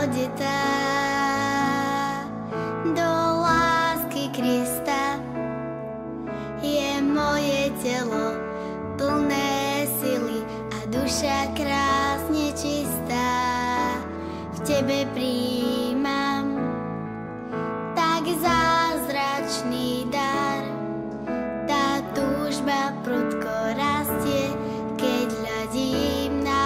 odetá do lásky Krista. Je moje telo plné sily a duša krásne čistá. V tebe prijímam tak zázračný dar. Tá túžba prudko rastie, keď hľadím na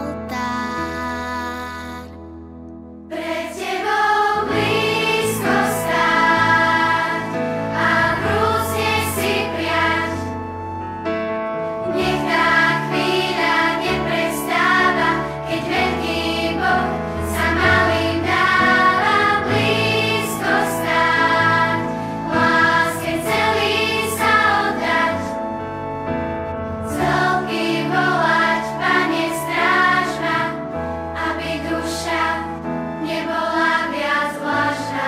oltár. Pred tebou blízko stáť a vrúcne si priať. Nech tá chvíľa neprestáva, keď veľký Boh sa malým dáva. Blízko stáť, láske celý sa oddať. Z hĺbky volať, Pane, stráž ma, aby duša nebola viac vlažná.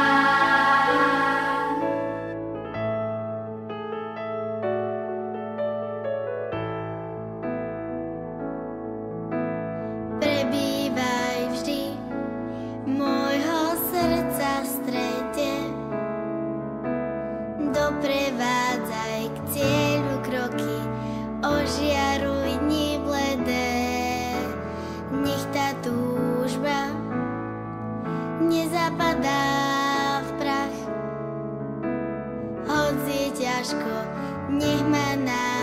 Prebývaj vždy môjho srdca v strede. Doprevádzaj k cieľu kroky, ožiaruj dni bledé. Nech tá túžba nezapadá v prach. Hoď je ťažko, nech ma nájde